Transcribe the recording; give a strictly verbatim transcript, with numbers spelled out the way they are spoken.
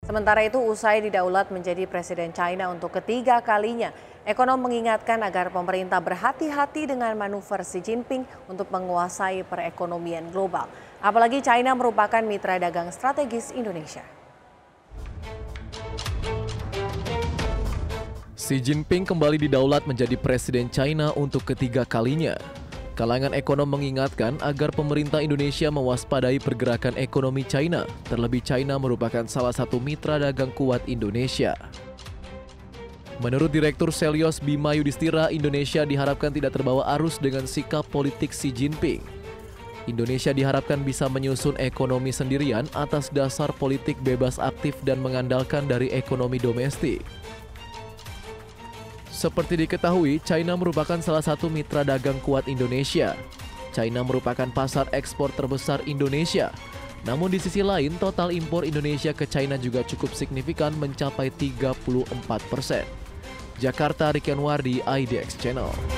Sementara itu, usai didaulat menjadi Presiden China untuk ketiga kalinya, ekonom mengingatkan agar pemerintah berhati-hati dengan manuver Xi Jinping untuk menguasai perekonomian global. Apalagi China merupakan mitra dagang strategis Indonesia. Xi Jinping kembali didaulat menjadi Presiden China untuk ketiga kalinya. Kalangan ekonom mengingatkan agar pemerintah Indonesia mewaspadai pergerakan ekonomi China, terlebih China merupakan salah satu mitra dagang kuat Indonesia. Menurut Direktur Selyos Bima Yudhistira, Indonesia diharapkan tidak terbawa arus dengan sikap politik Xi Jinping. Indonesia diharapkan bisa menyusun ekonomi sendirian atas dasar politik bebas aktif dan mengandalkan dari ekonomi domestik. Seperti diketahui, China merupakan salah satu mitra dagang kuat Indonesia. China merupakan pasar ekspor terbesar Indonesia. Namun di sisi lain, total impor Indonesia ke China juga cukup signifikan mencapai tiga puluh empat persen. Jakarta, Riken Wardi, I D X Channel.